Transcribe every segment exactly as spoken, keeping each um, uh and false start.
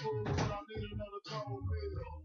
food, but I need another cold meal.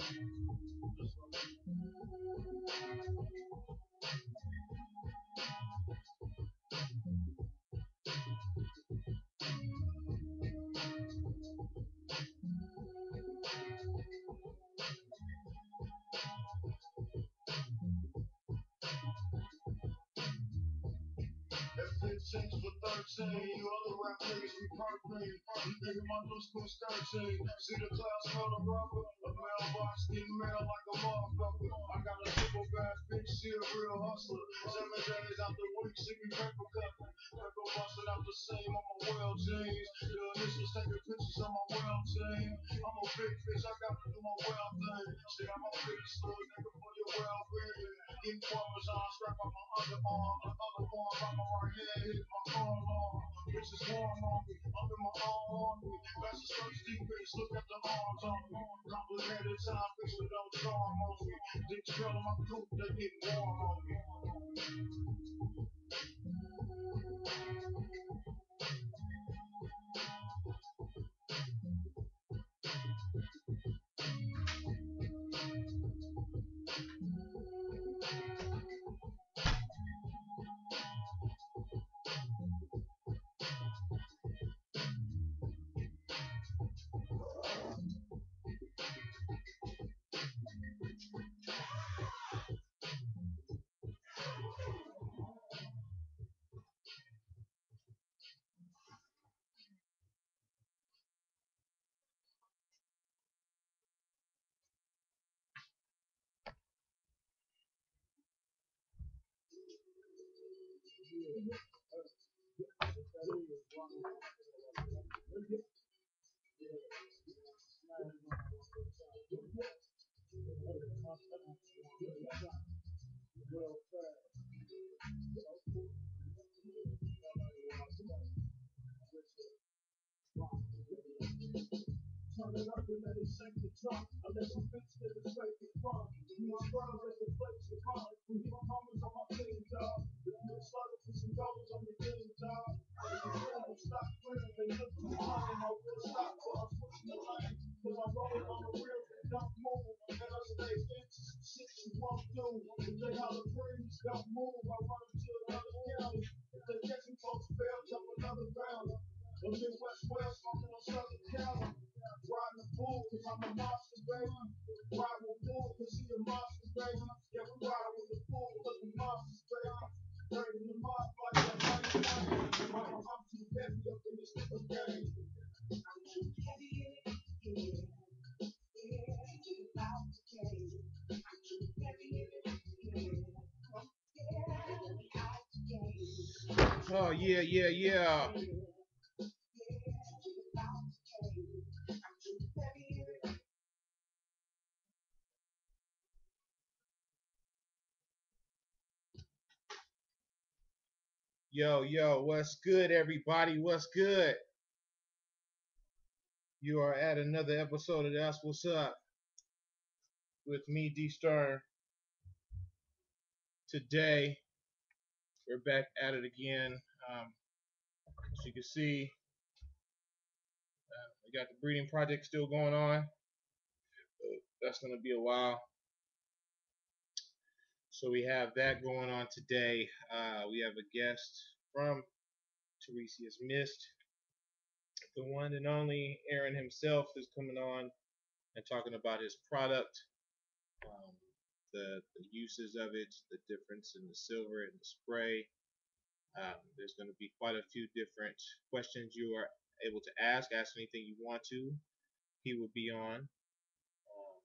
fifteen for thirteen, you other rap niggas be perfect. You thinking my new school's thirteen. See the clouds, smell the rubber. A mailbox getting mail like a motherfucker. I got a super bad bitch, she a real hustler. Seven days out the week, she be paper cutting. Paper busting out the seam on my well jeans. The initials taking pictures of my well team. I'm a big fish, I gotta do my well thing. Shit, I'm a big story, nigga, for your well being. Get Parmesan strap on my underarm. The other arm by my right hand, hit my forearm. Bitch is warm on me, up in my arm on me. That's a search deep bitch, look at the arms on me. Complicated time, bitch, but don't charm on me. Dick trail in my coop, they get warm on me. Turn it up and let it shake the trunk. Unless you fix it, it's straight to front. You want brothers at the place to come. We hit comments on my team, dog. If you excited for some dollars on the team, dog. If you feel I'm stop playing, they look for the time. I will stop for I'm switching the lane. Cause I'm rolling on the real and don't move. And I stay into some shit you won't do. If they holler freeze, don't move. I run them to another county. If they catch me, folks fail, jump another round. I'm Midwest West, smoking on Southern Cali. Riding the bull, cause I'm a monster, baby. Riding with bull, cause he a monster, baby. Yeah, we ride with the bull, cause we monsters, baby. Burning them up like a honey bunny. I'm too heavy up in this nigga game. I'm too heavy in it, yeah. Yeah, it's about to change. I'm too heavy in it, yeah. Yeah, we out to change. Oh, yeah, yeah, yeah. Yo, yo, what's good, everybody? What's good? You are at another episode of That's What's Up with me, D Stern. Today, we're back at it again. Um, as you can see, uh, we got the breeding project still going on. Uh, that's going to be a while. So we have that going on today. Uh, we have a guest from Teresia's Mist. The one and only Aaron himself is coming on and talking about his product, um, the, the uses of it, the difference in the silver and the spray. Um, there's going to be quite a few different questions you are able to ask. Ask anything you want to. He will be on. Um,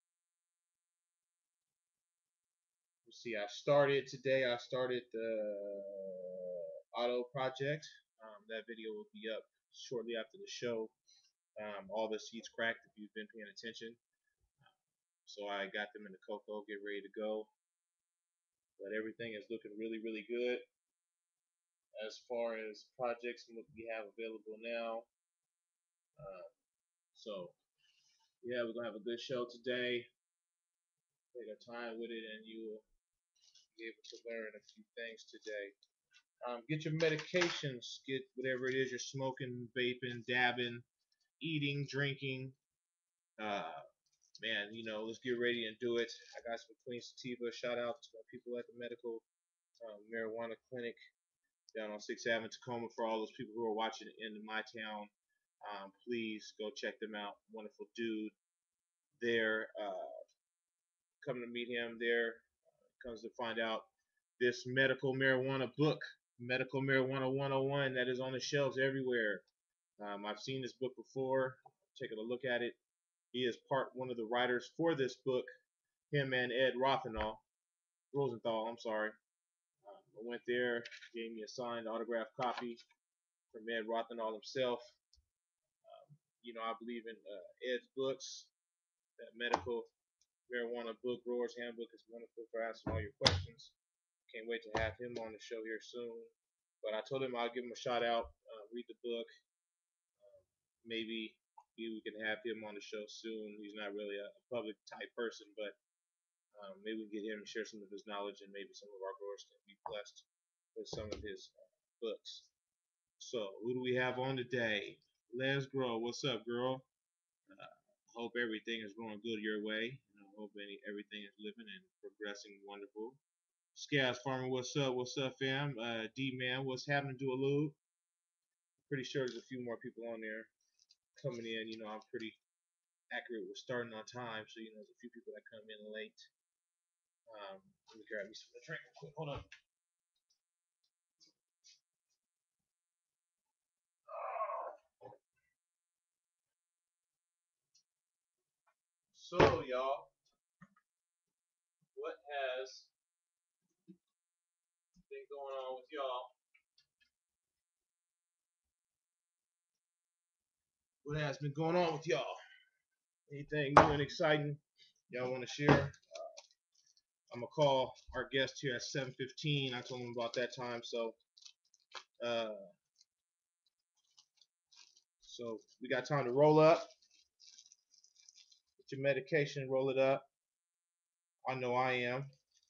let's see. I started today. I started the auto project. Um, that video will be up shortly after the show. Um, all the seeds cracked if you've been paying attention. So I got them in the cocoa, get ready to go. But everything is looking really, really good as far as projects and what we have available now. Uh, so yeah, we're gonna have a good show today. Take our time with it, and you will be able to learn a few things today. Um, get your medications. Get whatever it is you're smoking, vaping, dabbing, eating, drinking. Uh, man, you know, let's get ready and do it. I got some clean sativa. Shout out to my people at the medical um, marijuana clinic down on sixth Avenue, Tacoma. For all those people who are watching in my town, um, please go check them out. Wonderful dude there. Uh, come to meet him there. Comes to find out this medical marijuana book, Medical Marijuana one oh one, that is on the shelves everywhere. Um, I've seen this book before, taking a look at it. He is part one of the writers for this book. Him and Ed Rothenthal, Rosenthal, I'm sorry. Um, I went there, gave me a signed autographed copy from Ed Rothenthal himself. Um, you know, I believe in uh, Ed's books. That medical marijuana book, Growers Handbook, is wonderful for asking all your questions. Can't wait to have him on the show here soon. But I told him I'll give him a shout out, uh, read the book. Uh, maybe, maybe we can have him on the show soon. He's not really a public type person, but um, maybe we can get him to share some of his knowledge, and maybe some of our growers can be blessed with some of his uh, books. So, who do we have on today? Les Grow. What's up, girl? Uh, hope everything is going good your way. And I hope any, everything is living and progressing wonderful. Scaz Farmer, what's up? What's up, fam? Uh, D Man, what's happening? Do a loop. Pretty sure there's a few more people on there coming in. You know, I'm pretty accurate with starting on time, so you know, there's a few people that come in late. Um, let me grab me some drink real quick. Hold on. So, y'all, what has been going on with y'all? What has been going on with y'all? Anything new and exciting y'all want to share? I'm gonna call our guest here at seven fifteen. I told him about that time, so uh, so we got time to roll up. Get your medication, roll it up. I know I am.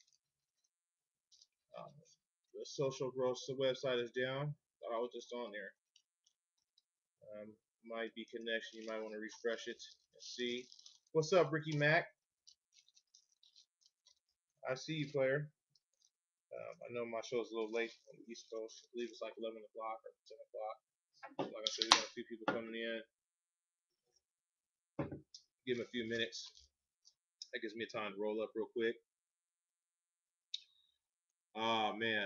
Um, the social growth website is down. Thought I was just on there. Um, might be connection. You might want to refresh it and see. What's up, Ricky Mac? I see you, player. Um, I know my show's a little late on the East Coast. I believe it's like eleven o'clock or ten o'clock. Like I said, we got a few people coming in. Give them a few minutes. That gives me time to roll up real quick. Ah, man.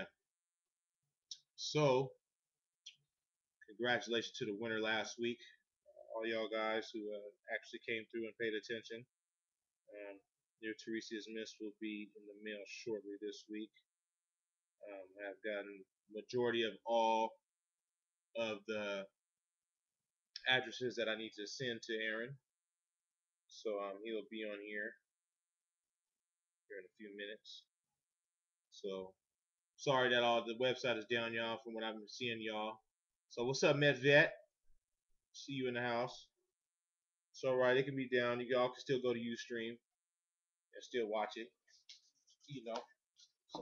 So, congratulations to the winner last week. All y'all guys who uh, actually came through and paid attention. Um, your Teresia's Miss will be in the mail shortly this week. Um, I've gotten majority of all of the addresses that I need to send to Aaron. So um, he'll be on here here in a few minutes. So sorry that all the website is down, y'all, from what I've been seeing, y'all. So what's up, MedVet? See you in the house. It's all right. It can be down. You all can still go to Ustream and still watch it. You know. So.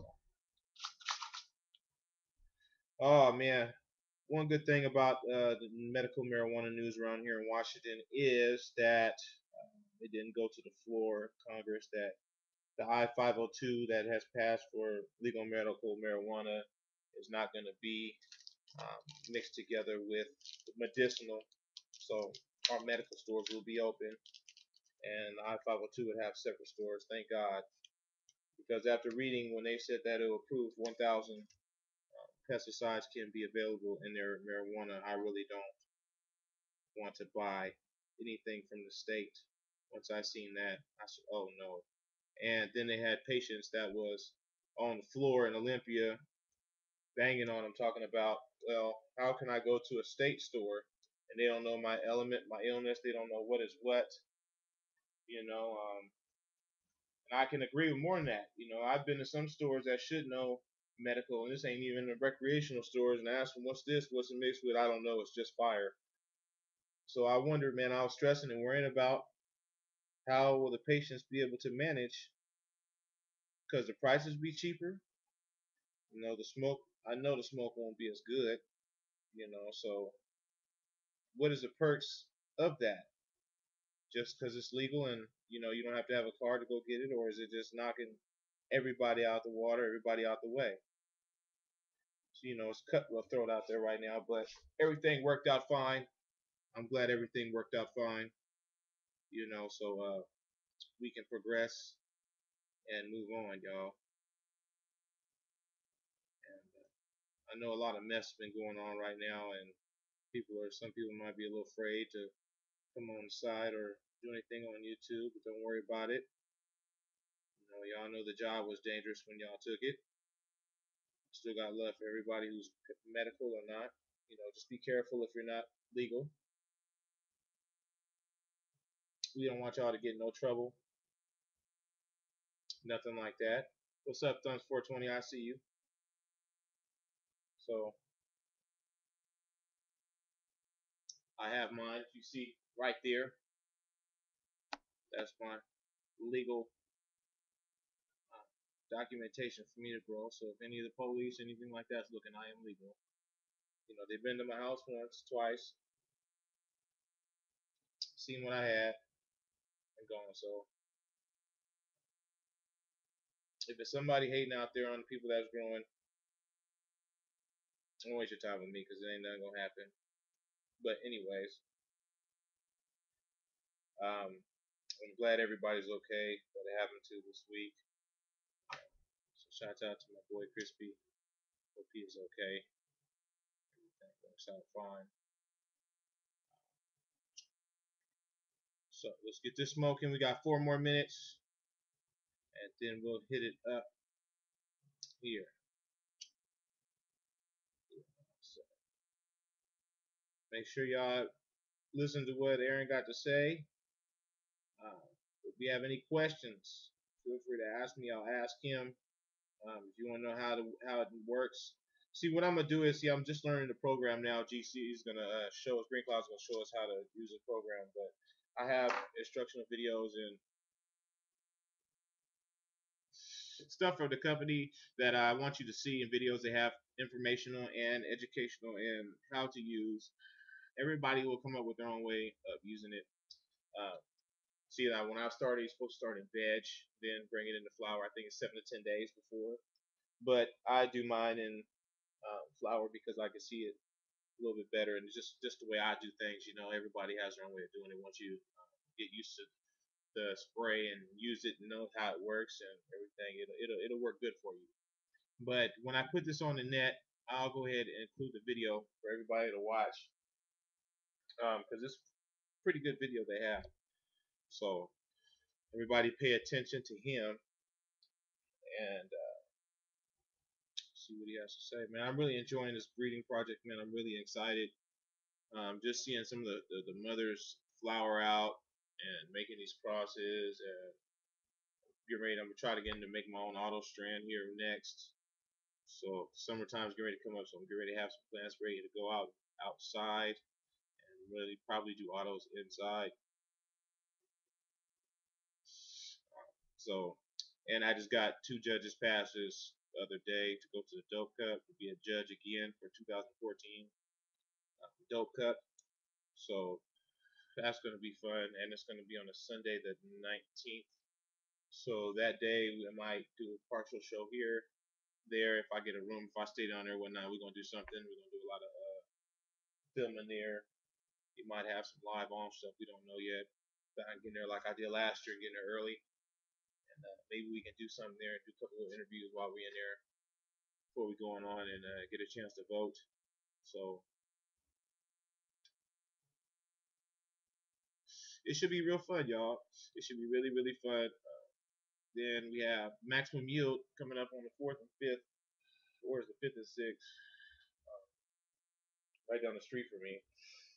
Oh man, one good thing about uh, the medical marijuana news around here in Washington is that uh, it didn't go to the floor of Congress. That the I five oh two that has passed for legal medical marijuana is not going to be um, mixed together with medicinal. So our medical stores will be open, and I five oh two would have separate stores. Thank God, because after reading when they said that it will approve one thousand uh, pesticides can be available in their marijuana, I really don't want to buy anything from the state. Once I seen that, I said, "Oh no!" And then they had patients that was on the floor in Olympia, banging on them, talking about, "Well, how can I go to a state store and they don't know my element, my illness? They don't know what is what." You know, um, and I can agree with more than that. You know, I've been to some stores that should know medical, and this ain't even the recreational stores, and I ask them, "What's this? What's it mixed with?" I don't know. It's just fire. So I wonder, man, I was stressing and worrying about how will the patients be able to manage because the prices be cheaper. You know, the smoke, I know the smoke won't be as good, you know, so what is the perks of that? Just because it's legal and you know you don't have to have a car to go get it, or is it just knocking everybody out the water, everybody out the way? So, you know, it's cut. We'll throw it out there right now, but everything worked out fine. I'm glad everything worked out fine. You know, so uh, we can progress and move on, y'all. And uh, I know a lot of mess has been going on right now, and people are some people might be a little afraid to come on the side or do anything on YouTube, but don't worry about it. You know, y'all know the job was dangerous when y'all took it. Still got love for everybody who's medical or not. You know, just be careful if you're not legal. We don't want y'all to get in no trouble. Nothing like that. What's up, Thumbs four twenty? I see you. So I have mine. If you see right there, that's my legal uh, documentation for me to grow. So if any of the police, anything like that's looking, I am legal. You know, they've been to my house once, twice, seen what I had, and gone. So if there's somebody hating out there on the people that's growing, don't waste your time with me because it ain't nothing gonna happen. But anyways, um, I'm glad everybody's okay that it happened to this week. So shout out to my boy Crispy. Hope he is okay. Everything works out fine. So let's get this smoking. We got four more minutes, and then we'll hit it up here. So make sure y'all listen to what Aaron got to say. Uh, if we have any questions, feel free to ask me. I'll ask him. Um, if you want to know how to how it works, see what I'm gonna do is see I'm just learning the program now. G C is gonna uh, show us. Green Cloud's gonna show us how to use the program, but I have instructional videos and stuff from the company that I want you to see in videos. They have informational and educational and how to use. Everybody will come up with their own way of using it. Uh, see, that when I started, you're supposed to start in veg, then bring it into flour. I think it's seven to ten days before. But I do mine in uh, flour because I can see it a little bit better, and it's just just the way I do things. You know, everybody has their own way of doing it. Once you uh, get used to the spray and use it and know how it works and everything, it'll it'll, it'll work good for you. But when I put this on the net, I'll go ahead and include the video for everybody to watch because um, it's a pretty good video they have. So everybody pay attention to him and uh, see what he has to say. Man, I'm really enjoying this breeding project, man. I'm really excited. Um, just seeing some of the, the, the mothers flower out and making these crosses and get ready. I'm gonna try to get into make my own auto strand here next. So summertime's getting ready to come up, so I'm getting ready to have some plants ready to go out outside and really probably do autos inside. So, and I just got two judges passes the other day to go to the Dope Cup to be a judge again for two thousand fourteen uh, Dope Cup. So that's going to be fun, and it's going to be on a Sunday the nineteenth. So that day we might do a partial show here, there. If I get a room, if I stay down there one night, we're gonna do something. We're gonna do a lot of uh, filming there. You might have some live on stuff we don't know yet. But I can get there like I did last year, getting there early, and uh, maybe we can do something there and do a couple of interviews while we're in there before we go on and uh, get a chance to vote. So it should be real fun, y'all. It should be really, really fun. Uh, then we have Maximum Yield coming up on the fourth and fifth, or is the fifth and sixth, right down the street from me.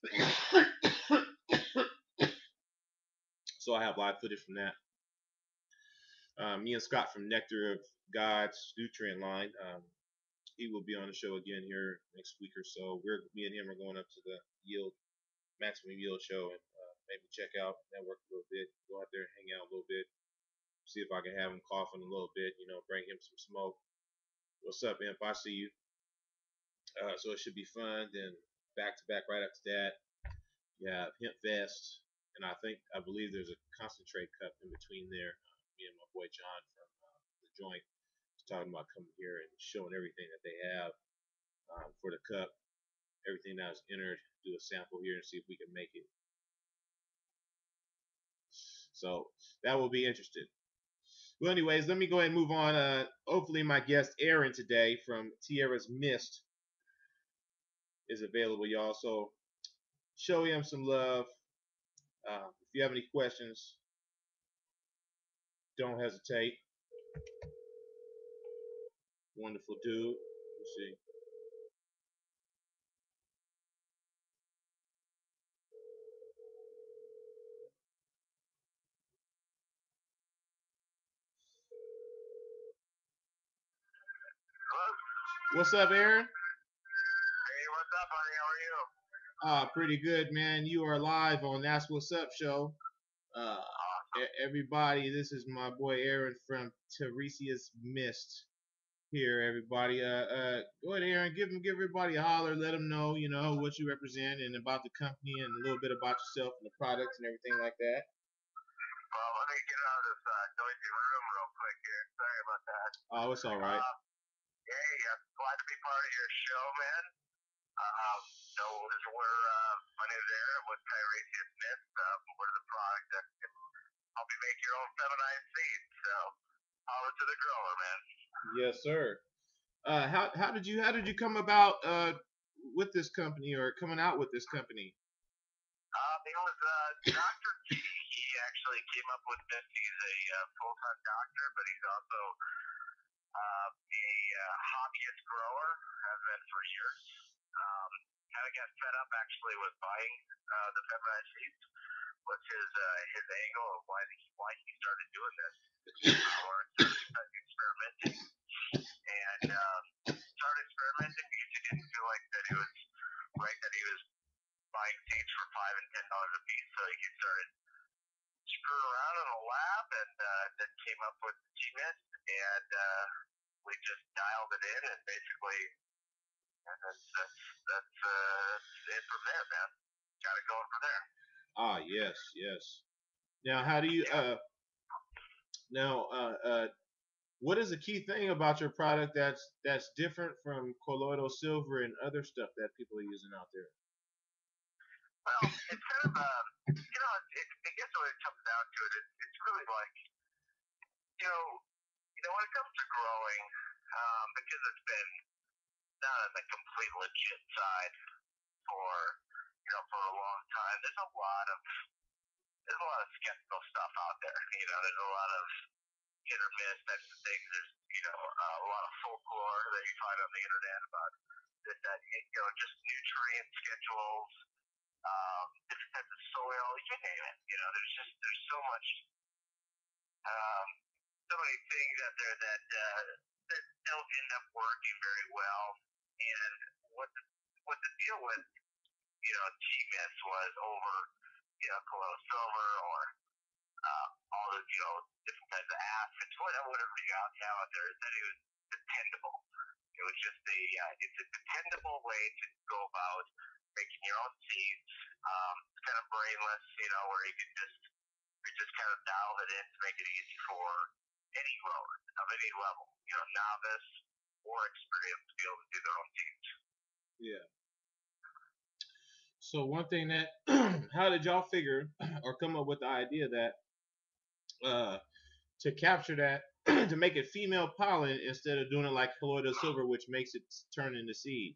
So I have live footage from that. Um, me and Scott from Nectar of God's Nutrient Line. Um, he will be on the show again here next week or so. We're me and him are going up to the Yield Maximum Yield show and uh, maybe check out network a little bit, go out there and hang out a little bit, see if I can have him coughing a little bit, you know, bring him some smoke. What's up, Imp? I see you. Uh, so it should be fun. Then back to back right after that, You have hemp vest, and I think I believe there's a concentrate cup in between there. Uh, me and my boy John from uh, the joint was talking about coming here and showing everything that they have um, for the cup, everything that was entered. Do a sample here and see if we can make it. So that will be interesting. Well, anyways, let me go ahead and move on. Uh, hopefully, my guest Aaron today from Tierra's Mist is available, y'all. So show him some love. Uh, if you have any questions, don't hesitate. Wonderful dude. Let's see. Hello? What's up, Aaron? Hey, what's up, buddy? How are you? Uh, pretty good, man. You are live on That's What's Up show. Uh, Awesome. e- everybody, this is my boy Aaron from Teresia's Mist. Here, everybody. Uh, uh, go ahead, Aaron. Give them, give everybody a holler. Let them know, you know, what you represent and about the company and a little bit about yourself and the products and everything like that. Well, let me get out of this uh, noisy room real quick here. Sorry about that. Oh, it's all right. Um, hey, I'm glad to be part of your show, man. Um, so we're, uh, my name is Aaron. I'm with Tyresia Smith. Um, we're the product that can help you make your own feminized seeds. So, holler to the grower, man. Yes, sir. Uh, how how did you how did you come about uh with this company or coming out with this company? Um, it was uh, doctor T. He actually came up with this. He's a uh, full-time doctor, but he's also uh, a uh, hobbyist grower. Has been for years. Um, kind of got fed up actually with buying uh, the feminized seeds. Was his uh, his angle of why he why he started doing this, uh, or started experimenting, and um, started experimenting because he didn't feel like that he was right that he was buying seeds for five and ten dollars a piece, so he started screwing around in a lab and uh, then came up with G Mist, and uh, we just dialed it in, and basically and that's that's that's, uh, that's it from there, man. Got it going from there. Ah, yes, yes. Now, how do you Yeah. uh now uh uh what is the key thing about your product that's that's different from colloidal silver and other stuff that people are using out there? Well, it's kind of uh, you know, it, I guess when it comes down to it, it, it's really like you know, you know, when it comes to growing, um, because it's been not on the complete legit side for you know for a long time. There's a lot of there's a lot of skeptical stuff out there. You know, there's a lot of hit or miss types of things. There's you know uh, a lot of folklore that you find on the internet about this, that you know just nutrient schedules, um, different types of soil, you name it. You know, there's just there's so much, um, so many things out there that uh, that don't end up working very well. And what the what the deal with you know G M S was over you know colloidal silver or uh, all the you know different kinds of acids, whatever whatever you got out there, is that it was dependable. It was just a uh, it's a dependable way to go about making your own seeds. Um, it's kind of brainless, you know, where you can just you just kind of dial it in to make it easy for any grower of any level, you know, novice or experienced to be able to do their own seeds. Yeah. So one thing that how did y'all figure or come up with the idea that uh to capture that to make it female pollen instead of doing it like colloidal silver, which makes it turn into seed?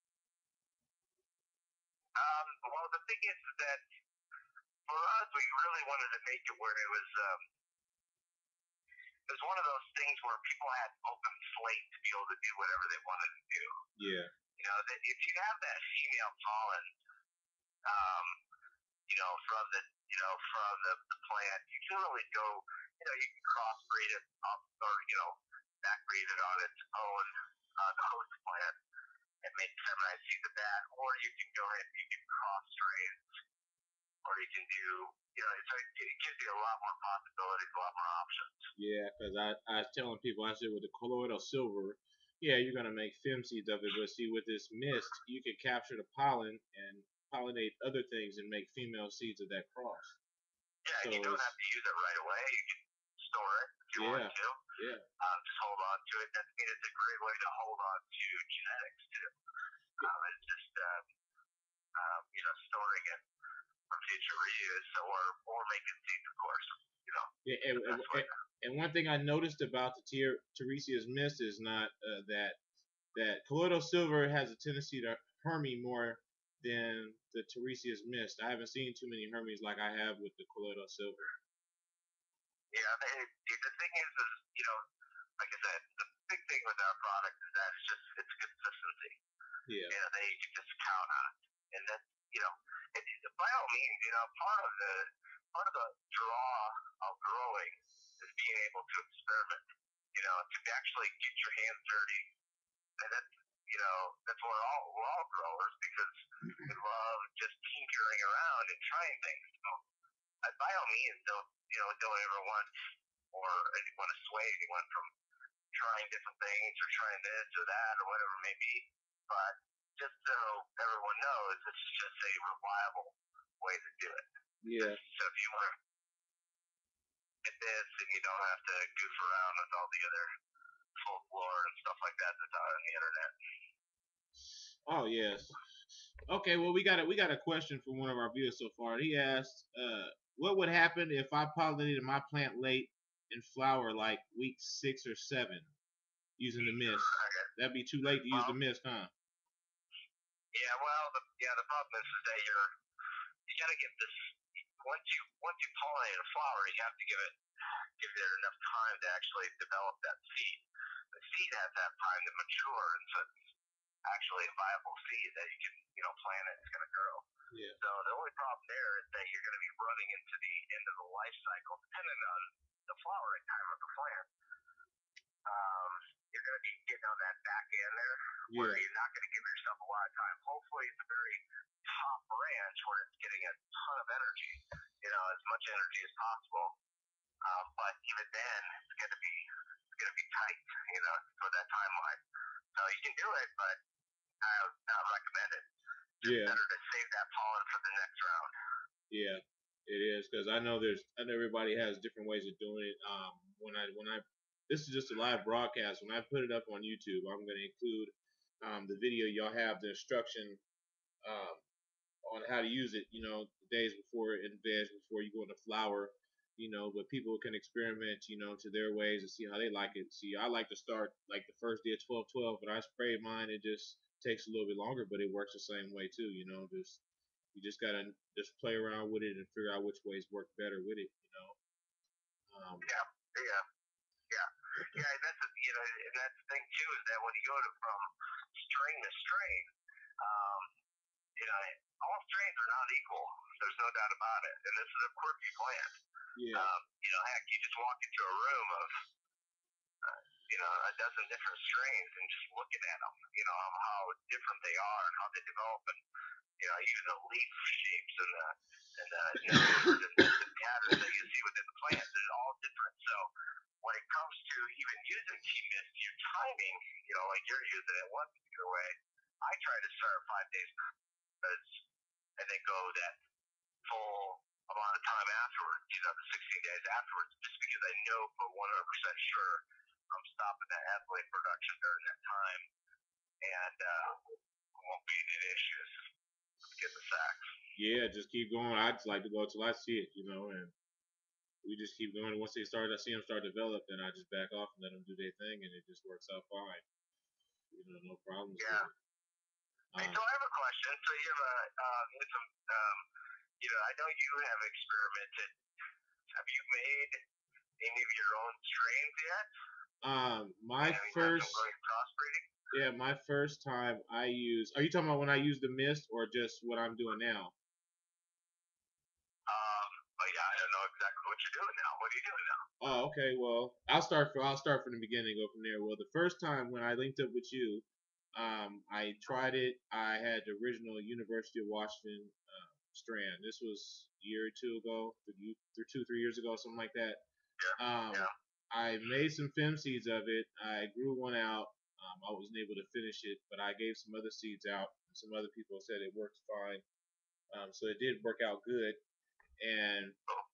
Um, well, the thing is that for us, we really wanted to make it where it was um, it was one of those things where people had open slate to be able to do whatever they wanted to do. Yeah. You know, that if you have that female pollen, um, you know, from the you know from the, the plant, you can really go, you know, you can crossbreed it up or you know backbreed it on its own uh, the host plant and make feminized seeds of that, or you can go ahead and you can cross strain, or you can do, you know, so it, it gives you a lot more possibilities, a lot more options. Yeah, because I, I was telling people, I said with the colloidal silver, yeah, you're gonna make fem seeds of it, but see with this mist, you can capture the pollen and pollinate other things and make female seeds of that cross. Yeah, So and you don't have to use it right away. You can store it if you yeah, want to. yeah, Um, just hold on to it. That's, I mean, it's a great way to hold on to genetics too. Um, it's just uh, um, you know, storing it for future reuse or or making seeds, of course. You know, yeah. And, the and, best way. and one thing I noticed about the Ter- Teresia's mist is not uh, that that colloidal silver has a tendency to hermy more than the Teresia's mist. I haven't seen too many hermies like I have with the colloidal silver. Yeah, they, the thing is, is you know, like I said, the big thing with our product is that it's just it's consistency. Yeah. You know, that you can just count on, and that you know, and by all means, you know, part of the part of the draw of growing is being able to experiment. You know, to actually get your hands dirty, and that's you know, that's where all we're all growers because we love just tinkering around and trying things. So, uh, by all means, don't you know, don't ever want or want to sway anyone from trying different things or trying this or that or whatever it may be. But just so everyone knows, it's just a reliable way to do it. Yeah. So if you want to get this and you don't have to goof around with all the other folklore and stuff like that that's out on the internet. Oh yes. Okay, well we got a we got a question from one of our viewers so far. He asked, uh, what would happen if I pollinated my plant late in flower like week six or seven using the mist? Okay. That'd be too late to use Well, the mist, huh? Yeah, well, the, yeah, the problem is, is that you're you got to get this once you once you pollinate a flower, you have to give it give it enough time to actually develop that seed. The seed has that time to mature, and so it's actually a viable seed that you can you know plant it. It's going to grow. Yeah. So the only problem there is that you're going to be running into the end of the life cycle, depending on the flowering time of the plant. Um, you're going to be getting on that back end there, Yeah. where you're not going to give yourself a lot of time. Hopefully, it's a very top branch where it's getting a ton of energy, you know, as much energy as possible. Um, but even then, it's going to be it's going to be tight, you know, for that timeline. So you can do it, but I would not recommend it. It's Yeah. better to save that pollen for the next round. Yeah, it is because I know there's I know everybody has different ways of doing it. Um, when I when I this is just a live broadcast. When I put it up on YouTube, I'm going to include um, the video. Y'all have the instruction um, on how to use it. You know, days before it invest, before you go into flower. You know, but people can experiment. You know, to their ways and see how they like it. See, I like to start like the first day at twelve twelve, but I spray mine. It just takes a little bit longer, but it works the same way too. You know, just you just gotta just play around with it and figure out which ways work better with it. You know. Um, Yeah, yeah, yeah, yeah. And that's the, you know, and that's the thing too is that when you go to from strain to strain, um, you know, all strains are not equal. There's no doubt about it. And this is a quirky plant. yeah. Um, you know, heck, you just walk into a room of, uh, you know, a dozen different strains and just looking at them, you know, how different they are and how they develop, and you know, even the leaf shapes and the and the numbers and the, the patterns that you see within the plant, they're all different. So when it comes to even using T-Mist, your timing, you know, like you're using it one particular way, I try to start five days and then go that full amount of time afterwards, you know, the sixteen days afterwards, just because I know for one hundred percent sure I'm stopping that ethylene production during that time, and uh, won't be any issues with getting the sacks. Yeah, just keep going. I just like to go till I see it, you know, and we just keep going. Once they start, I see them start to develop, then I just back off and let them do their thing, and it just works out fine. You know, no problems Yeah. with it. Hey, Um, so I have a question. So you have a, uh, some, um, you know, I know you have experimented. Have you made any of your own strains yet? um, my Have you done first, some great crossbreeding? yeah, my first time I use. Are you talking about when I use the mist or just what I'm doing now? Um, but yeah, I don't know exactly what you're doing now. What are you doing now? Oh, okay. Well, I'll start from I'll start from the beginning and go from there. Well, the first time when I linked up with you, um, I tried it. I had the original University of Washington uh, strand. This was a year or two ago, two, three years ago, something like that. Yeah. Um, Yeah. I made some fem seeds of it. I grew one out. Um, I wasn't able to finish it, but I gave some other seeds out. Some other people said it worked fine. Um, so it did work out good, and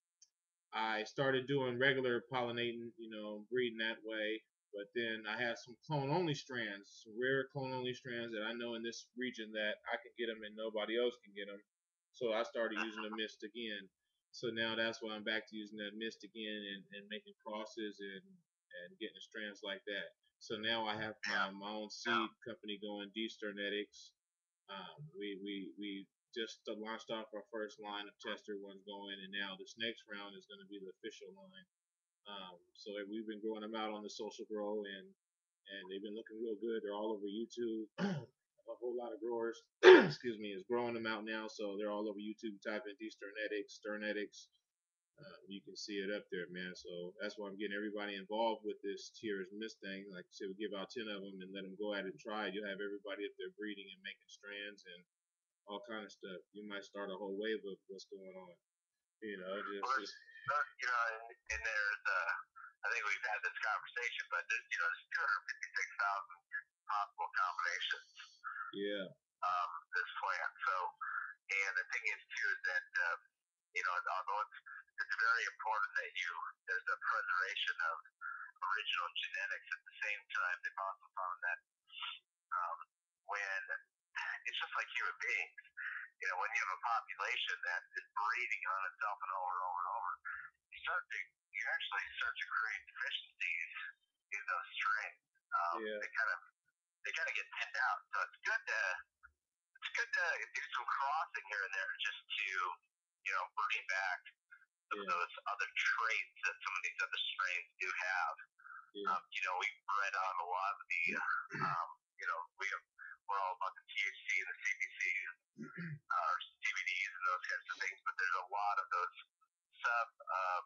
I started doing regular pollinating, you know, breeding that way. But then I have some clone only strands, some rare clone only strands that I know in this region that I can get them and nobody else can get them. So I started using the mist again. So now that's why I'm back to using that mist again and, and making crosses and, and getting the strands like that. So now I have Yeah. my, my own seed company going, D Sternetics. Um, we, we, we just launched off our first line of tester ones going, and now this next round is going to be the official line. Um, so we've been growing them out on the social grow, and and they've been looking real good. They're all over YouTube. A whole lot of growers, excuse me, is growing them out now, so they're all over YouTube. Type in these Sternetics, Sternetics. Uh, you can see it up there, man. So that's why I'm getting everybody involved with this Tier's Mist thing. Like I said, we give out ten of them and let them go at it and try it. You'll have everybody up there breeding and making strands and all kind of stuff. You might start a whole wave of what's going on. You know, just, Well, just you know, and, and there's, uh, I think we've had this conversation, but there's, you know, there's two hundred fifty-six thousand possible combinations. Yeah. Um, this plant. So, and the thing is too is that, um, you know, although it's, it's very important that you there's a preservation of original genetics. At the same time, they've also found that um, when it's just like human beings, you know, when you have a population that is breeding on itself and over and over and over, you start to you actually start to create deficiencies in those strains. Um, Yeah. They kind of they kind of get thinned out. So it's good to it's good to do some crossing here and there just to you know bring back some Yeah. of those other traits that some of these other strains do have. Yeah. Um, you know, we bred on a lot of the, um, you know, we have, we're all about the T H C and the C B C, uh, D V Ds and those kinds of things, but there's a lot of those sub, um,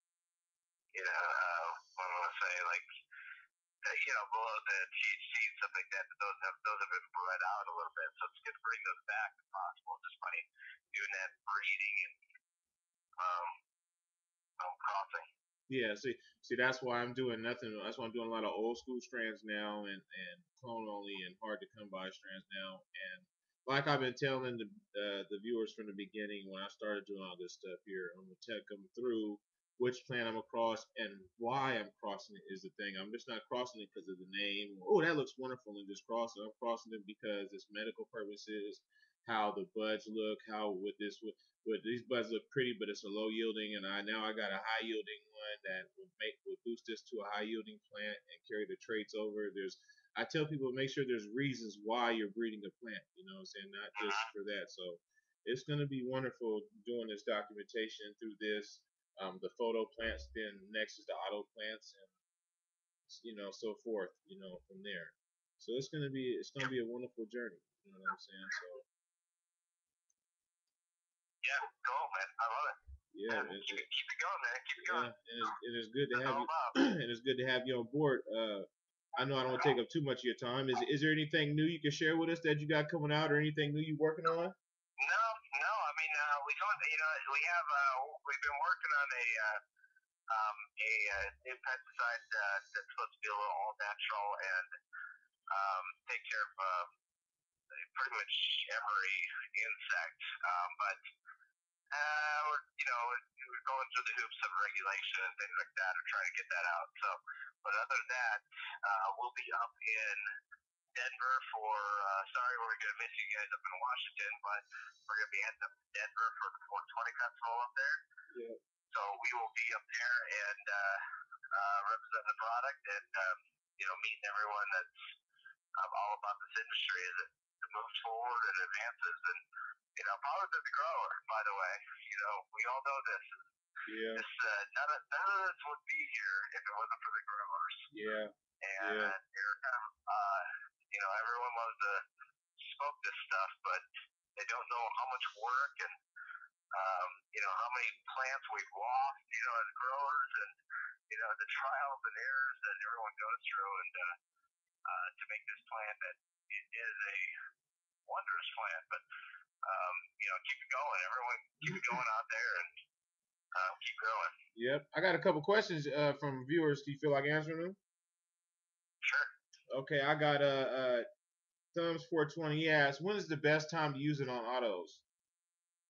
you know, uh, what do I want to say, like, uh, you know, below the T H C and stuff like that, but those have, those have been bred out a little bit, so it's good to bring those back if possible, just by doing that breeding and, um, um crossing. Yeah, see, see, that's why I'm doing nothing. That's why I'm doing a lot of old school strands now, and and clone only and hard to come by strands now. And like I've been telling the uh, the viewers from the beginning, when I started doing all this stuff here, I'm gonna take them through which plant I'm across and why I'm crossing it is the thing. I'm just not crossing it because of the name. Oh, that looks wonderful, and just cross it. I'm crossing it because it's medical purposes, how the buds look, how with this with but these buds look pretty, but it's a low yielding, and I now I got a high yielding one that would make would boost this to a high yielding plant and carry the traits over. There's I tell people make sure there's reasons why you're breeding a plant, you know what I'm saying, not just for that. So it's gonna be wonderful doing this documentation through this. Um, the photo plants, then next is the auto plants, and you know so forth, you know from there. So it's gonna be it's gonna be a wonderful journey. You know what I'm saying? So Yeah, cool, man. I love it. yeah, Yeah, it, keep it, it, keep it going, man. Keep it yeah, going. and it's, it is good to That's have all you, about. and it's good to have you on board. Uh, I know I don't want to take up too much of your time. Is is there anything new you can share with us that you got coming out, or anything new you working on? No, no. I mean, uh, we don't. You know, we have. Uh, we've been working on a uh, um, a uh, new pesticide uh, that's supposed to be a little all natural and um, take care of uh, pretty much every insect. Um, but uh, we're, you know, we're going through the hoops of regulation and things like that, or trying to get that out. So, but other than that, uh, we'll be up in Denver for. Uh, sorry, we're going to miss you guys up in Washington, but we're going to be heading up to Denver for the four twenty Festival up there. Yeah. So we will be up there and uh, uh, represent the product and um, you know meeting everyone that's um, all about this industry as it, it moves forward and advances. And you know, power to the grower. By the way, you know we all know this. Yeah. This uh, none of none of this would be here if it wasn't for the growers. Yeah. And Yeah. uh, Erica, uh, you know, everyone loves to smoke this stuff, but they don't know how much work and um, you know how many plants we've lost, you know, as growers, and you know the trials and errors that everyone goes through, and uh, uh, to make this plant that it is a wondrous plant. But um, you know, keep it going, everyone, keep it going out there, and uh, keep growing. Yep. I got a couple questions uh, from viewers. Do you feel like answering them? Sure. Okay, I got uh, uh Thumbs four twenty. He asked, when is the best time to use it on autos?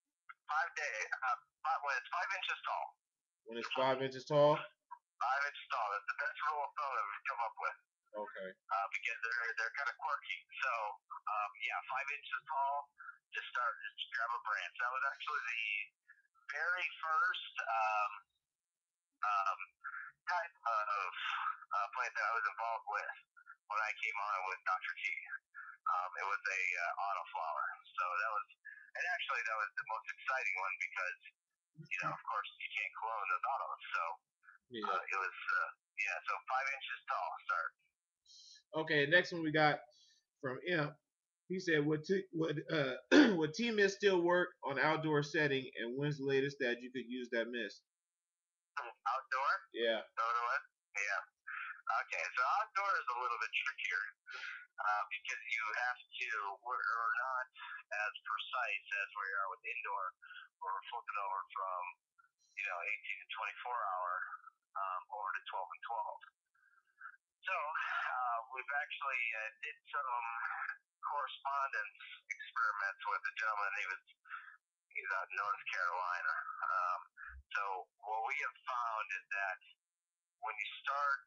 five day, uh, five, when it's five inches tall. When it's five inches tall. Five inches tall. That's the best rule of thumb that we've come up with. Okay. Uh, because they're they're kind of quirky. So um, yeah, five inches tall. Just start, just grab a branch. That was actually the very first um, um, type of uh, plant that I was involved with when I came on with Doctor T. Um, it was a uh, autoflower. So that was, and actually that was the most exciting one because, you know, of course you can't clone those autos. So Yeah. uh, it was, uh, yeah, so five inches tall start. Okay, next one we got from Imp. He said, "Would t- would uh would T mist still work on outdoor setting? And when's the latest that you could use that mist?" Outdoor? Yeah. Outdoor? Yeah. Okay, so outdoor is a little bit trickier uh, because you have to, we're, we're not as precise as we are with indoor. We're flipping over from, you know, eighteen to twenty-four hour um, over to twelve and twelve. So uh, we've actually uh, did some correspondence experiments with a gentleman. He was he's out in North Carolina. Um, so what we have found is that when you start,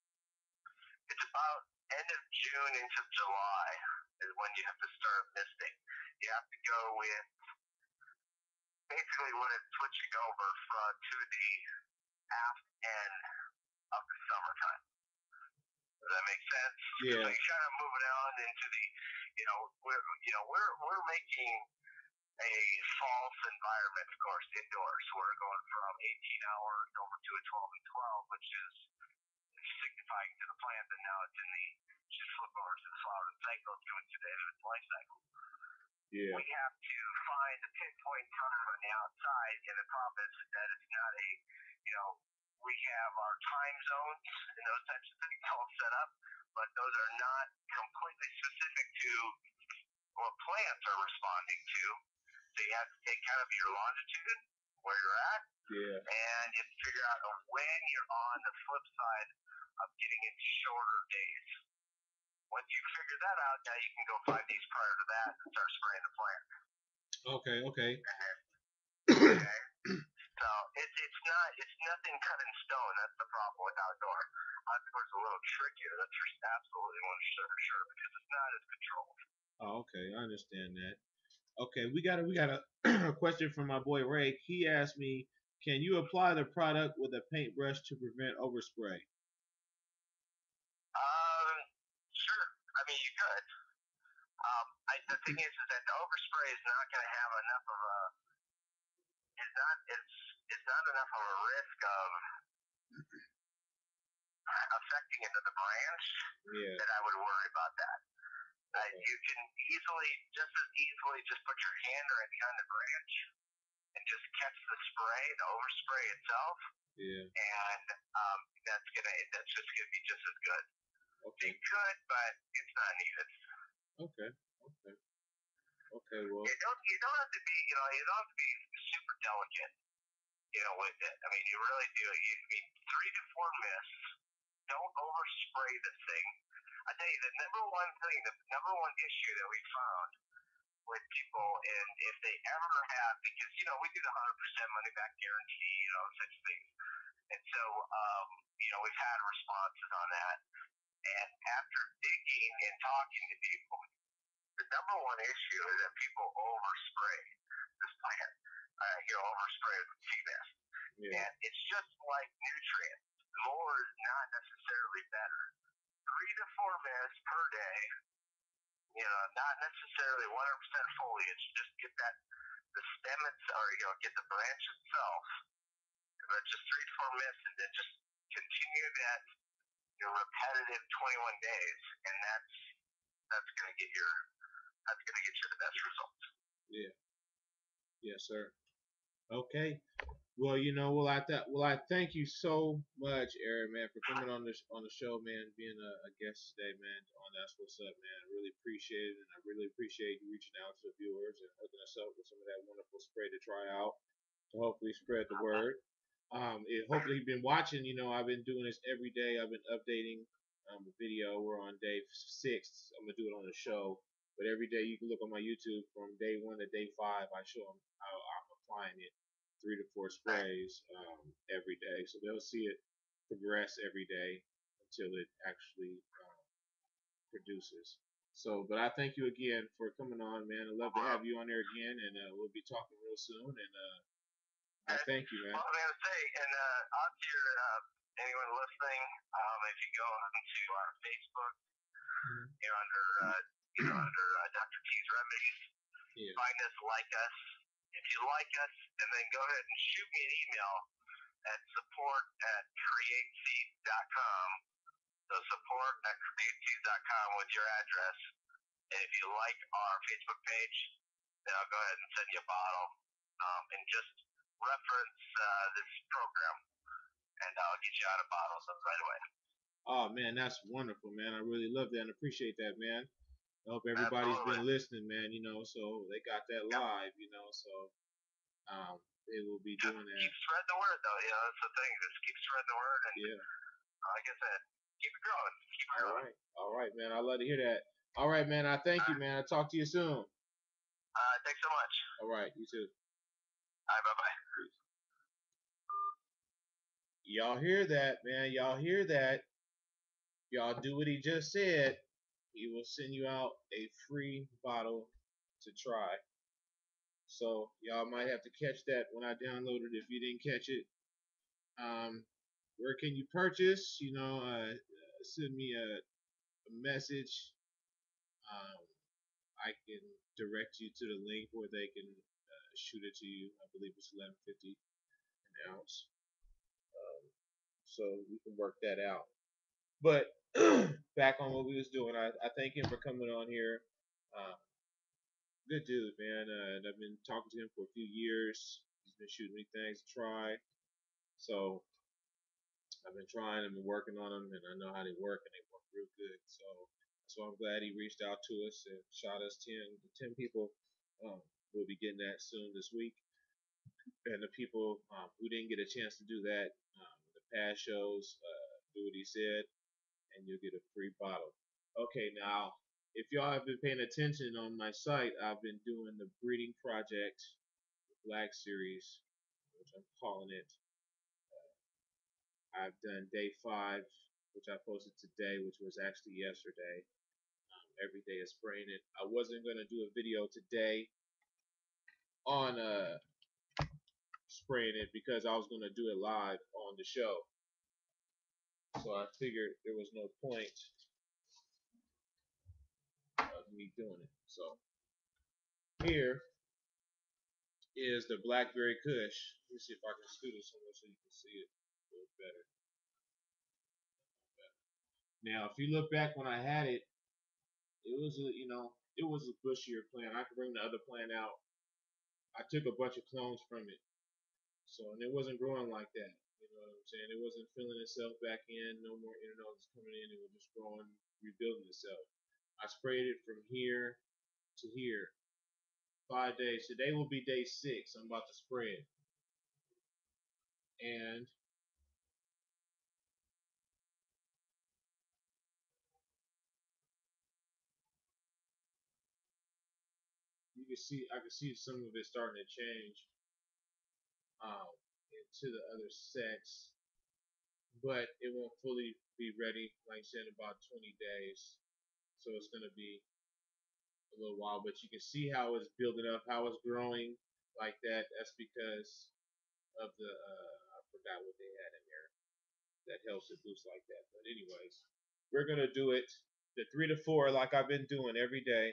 it's about end of June into July is when you have to start misting. You have to go with basically when it's switching over from to the aft end of the summertime. Does that make sense? Yeah. So you kind of moving on into the, you know, we're you know we're we're making a false environment, of course, indoors. We're going from eighteen hours over to a twelve and twelve, which is signifying to the plant that now it's in the should flip over to the flowering cycle. It's coming to the end of its life cycle. Yeah. We have to find a pinpoint time on the outside, and the problem is that it's not a, you know, we have our time zones and those types of things all set up, but those are not completely specific to what plants are responding to. So you have to take kind of your longitude, where you're at, Yeah. and you have to figure out when you're on the flip side of getting into shorter days. Once you figure that out, now you can go five days prior to that and start spraying the plant. Okay. Okay. And then, okay. So it's it's not it's nothing cut in stone. That's the problem with outdoor. Outdoor is a little trickier. That's for absolutely one for sure because it's not as controlled. Oh, okay. I understand that. Okay, we got a we got a, a question from my boy Ray. He asked me, "Can you apply the product with a paintbrush to prevent overspray?" Um, sure. I mean, you could. Um, I, the thing is, is that the overspray is not going to have enough of a. It's not. It's it's not enough of a risk of affecting into the branch Yeah. that I would worry about that. Uh, Okay. you can easily, just as easily, just put your hand right behind the branch and just catch the spray, the overspray itself, Yeah. and um, that's gonna that's just gonna be just as good. Okay. You could, but it's not needed. Okay. Okay. Okay. Well. You don't you don't have to be you know you don't have to be super delicate, you know, with it. I mean, you really do. You I mean three to four mists. Don't overspray this thing. I tell you, the number one thing, the number one issue that we found with people, and if they ever have, because you know we do the hundred percent money back guarantee, you know, such things, and so um, you know we've had responses on that. And after digging and talking to people, the number one issue is that people overspray this plant. Uh, you know, overspray with T mist, Yeah. and it's just like nutrients. More is not necessarily better. Three to four minutes per day, you know, not necessarily one hundred percent foliage, just get that, the stem itself, or, you know, get the branch itself, but just three to four minutes, and then just continue that, you know, repetitive twenty-one days, and that's, that's going to get your, that's going to get you the best results. Yeah. Yes, sir. Okay. Well, you know, well, I th- well, I thank you so much, Eric, man, for coming on this on the show, man, being a, a guest today, man. On That's What's Up, man. I really appreciate it, and I really appreciate you reaching out to the viewers and hooking us up with some of that wonderful spray to try out to hopefully spread the word. Um, it, hopefully, you've been watching. You know, I've been doing this every day. I've been updating um, the video. We're on day six. I'm gonna do it on the show, but every day you can look on my YouTube from day one to day five. I show them how I'm applying it, three to four sprays um, every day. So they'll see it progress every day until it actually um, produces. So, but I thank you again for coming on, man. I'd love to have you on there again, and uh, we'll be talking real soon. And uh, I thank you, man. Well, I'm gonna say, and uh, on to your uh, anyone listening, um, if you go onto our Facebook, Mhm. you know, under uh, you know under uh, doctor T's Remedies, Yeah. find us, like us. If you like us, and then go ahead and shoot me an email at support at createseed dot com. So support at createseed dot com with your address. And if you like our Facebook page, then I'll go ahead and send you a bottle. Um, and just reference uh, this program, and I'll get you out a bottle right away. Oh man, that's wonderful, man. I really love that and appreciate that, man. I hope everybody's Absolutely. been listening, man. You know, so they got that Yep. live, you know, so um, they will be Just doing that. keep spreading the word, though. You know, that's the thing. Just keep spreading the word, and Yeah. like I said, keep it growing. Keep it All growing. right. All right, man. I love to hear that. All right, man. I thank you, man. I'll talk to you soon. Uh, thanks so much. All right. You too. All right, bye bye. Y'all hear that, man. Y'all hear that. Y'all do what he just said. He will send you out a free bottle to try. So y'all might have to catch that when I download it if you didn't catch it. Um, where can you purchase? You know, uh, send me a, a message. Um, I can direct you to the link where they can uh, shoot it to you. I believe it's eleven fifty an ounce. Um, so we can work that out. But back on what we was doing, I, I thank him for coming on here. Uh, good dude, man. Uh, and I've been talking to him for a few years. He's been shooting me things to try. So I've been trying them and working on them, and I know how they work, and they work real good. So so I'm glad he reached out to us and shot us ten, ten people. Um, we'll be getting that soon this week. And the people um, who didn't get a chance to do that, um, the past shows, uh, do what he said, and you'll get a free bottle. Okay, now, if y'all have been paying attention on my site, I've been doing the Breeding Project Black Series, which I'm calling it. I've done day five, which I posted today, which was actually yesterday. Um, every day is spraying it. I wasn't going to do a video today on uh, spraying it because I was going to do it live on the show. So I figured there was no point of me doing it. So here is the Blackberry Kush. Let me see if I can scoot it somewhere so you can see it a little better. Now, if you look back when I had it, it was a, you know, it was a bushier plant. I could bring the other plant out. I took a bunch of clones from it. So, and it wasn't growing like that. You know what I'm saying? It wasn't filling itself back in. No more internodes coming in. It was just growing, rebuilding itself. I sprayed it from here to here. Five days. Today will be day six. I'm about to spray it. And you can see, I can see some of it starting to change um, into the other sets, but it won't fully be ready, like I said, in about twenty days. So it's going to be a little while, but you can see how it's building up, how it's growing like that. That's because of the, uh, I forgot what they had in there that helps it boost like that. But anyways, we're going to do it the three to four like I've been doing every day.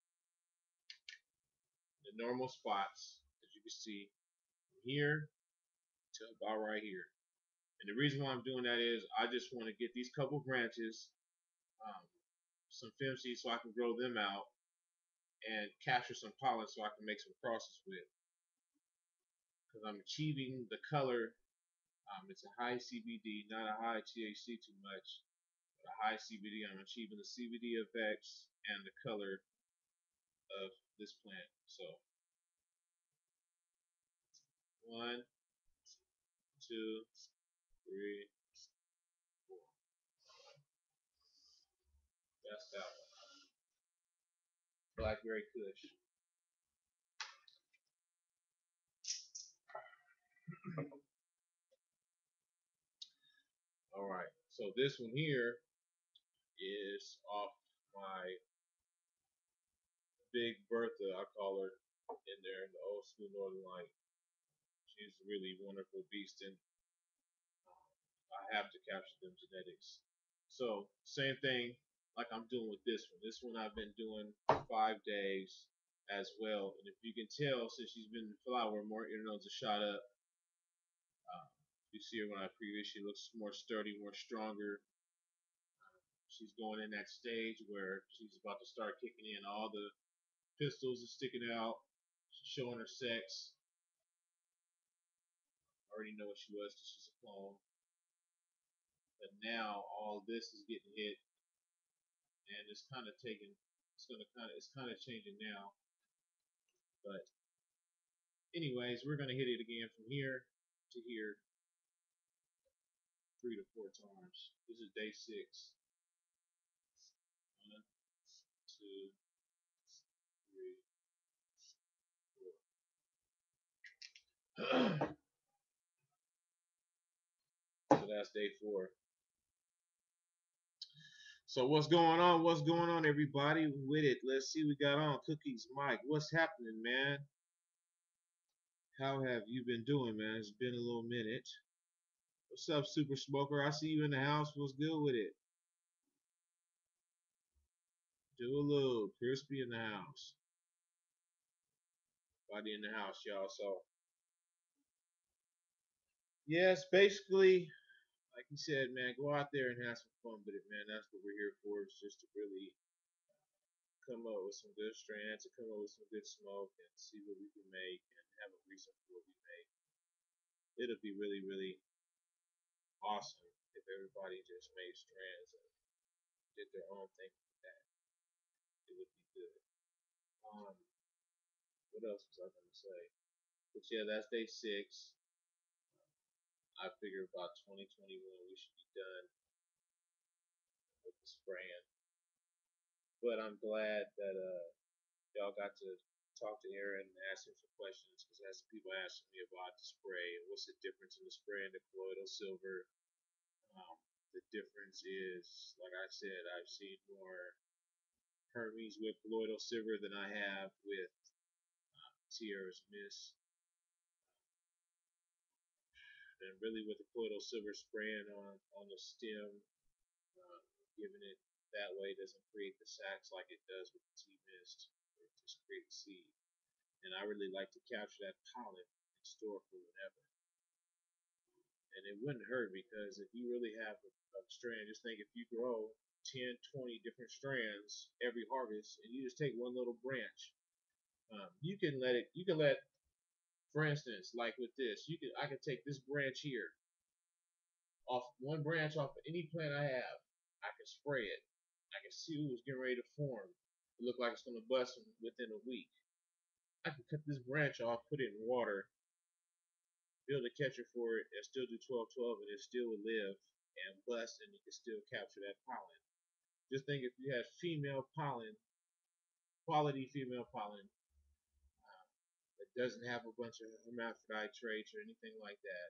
The normal spots, as you can see, from here to about right here. And the reason why I'm doing that is I just want to get these couple branches, um, some fem seeds so I can grow them out and capture some pollen so I can make some crosses with. Because I'm achieving the color. Um, it's a high C B D, not a high T H C too much, but a high C B D. I'm achieving the C B D effects and the color of this plant. So one, two, three, four. That's that one. Blackberry Kush. All right. So this one here is off my Big Bertha, I call her, in there in the old school Northern Light. She's a really wonderful beast, and I have to capture them genetics. So same thing like I'm doing with this one. This one I've been doing for five days as well. And if you can tell, since she's been in the flower, more ear nodes are shot up. Uh, you see her when I preview, she looks more sturdy, more stronger. She's going in that stage where she's about to start kicking in. All the pistols are sticking out. She's showing her sex. I already know what she was because she's a clone. But now all this is getting hit, and it's kind of taking. It's gonna kind of. It's kind of changing now. But anyways, we're gonna hit it again from here to here, three to four times. This is day six. One, two, three, four. So that's day four. So what's going on? What's going on, everybody? With it. Let's see. We got on Cookies, Mike. What's happening, man? How have you been doing, man? It's been a little minute. What's up, Super Smoker? I see you in the house. What's good with it? Do a little crispy in the house. Body in the house, y'all. So yes, basically, like you said, man, go out there and have some fun with it, man. That's what we're here for. It's just to really come up with some good strands, to come up with some good smoke, and see what we can make, and have a reason for what we make. It'll be really, really awesome if everybody just made strands and did their own thing with that. It would be good. Um, what else was I gonna say? But yeah, that's day six. I figure about twenty twenty-one we should be done with the spraying. But I'm glad that uh, y'all got to talk to Aaron and ask him some questions because as people asking me about the spray and what's the difference in the spray and the colloidal silver. Um, the difference is, like I said, I've seen more Hermes with colloidal silver than I have with uh, Tierra's Mist. And really with the colloidal silver spraying on, on the stem, uh, giving it that way doesn't create the sacs like it does with the tea mist. It just creates seed. And I really like to capture that pollen and store for whenever. And it wouldn't hurt because if you really have a, a strand, just think if you grow ten, twenty different strands every harvest and you just take one little branch, um, you can let it, you can let, for instance, like with this, you can, I can take this branch here, off one branch off of any plant I have, I can spray it. I can see who's getting ready to form. It look like it's going to bust within a week. I can cut this branch off, put it in water, build a catcher for it, and still do twelve twelve, and it still will live and bust, and you can still capture that pollen. Just think if you had female pollen, quality female pollen, uh, that doesn't have a bunch of hermaphrodite traits or anything like that,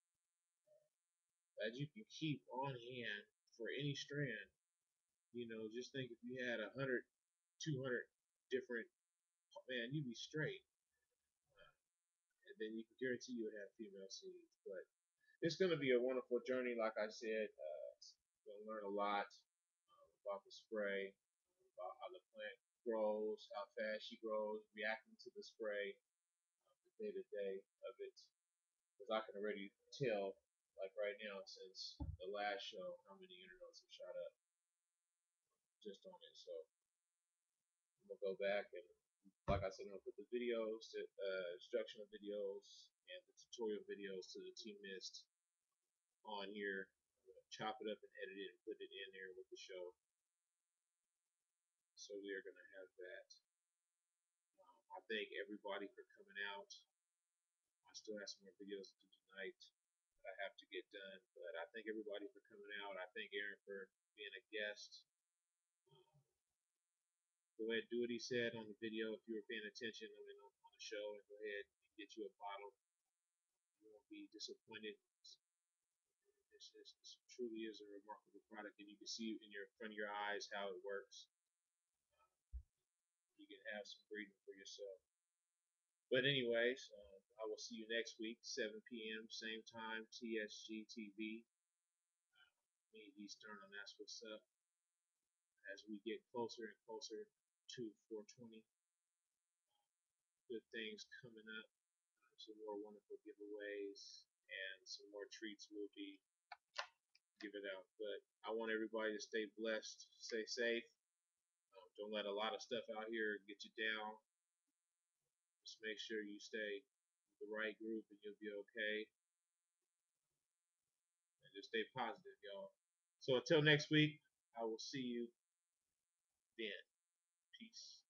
that you can keep on hand for any strand. You know, just think if you had a hundred, two hundred different, man, you'd be straight. Uh, and then you can guarantee you'll have female seeds. But it's going to be a wonderful journey, like I said. Uh, you're going to learn a lot uh, about the spray, about how the plant grows, how fast she grows, reacting to the spray, uh, the day to day of it. Because I can already tell, like right now, since the last show, how many internodes have shot up just on it. So I'm gonna go back and, like I said, I'm gonna put the videos, the uh, instructional videos, and the tutorial videos to the Team Mist on here. I'm gonna chop it up and edit it and put it in there with the show. So we are gonna have that. Um, I thank everybody for coming out. I still have some more videos to do tonight that I have to get done, but I thank everybody for coming out. I thank Aaron for being a guest. Um, go ahead, do what he said on the video if you were paying attention. I mean, on, on the show, and go ahead and get you a bottle. You won't be disappointed. This is some truly is a remarkable product, and you can see in your front of your eyes how it works. You can have some breathing for yourself. But anyways, uh, I will see you next week, seven p.m. same time, T S G T V. Me and Eastern, and that's what's up. As we get closer and closer to four twenty, good things coming up. Some more wonderful giveaways and some more treats will be given out. But I want everybody to stay blessed, stay safe. Um, don't let a lot of stuff out here get you down. Just make sure you stay with the right group and you'll be okay. And just stay positive, y'all. So until next week, I will see you then. Peace.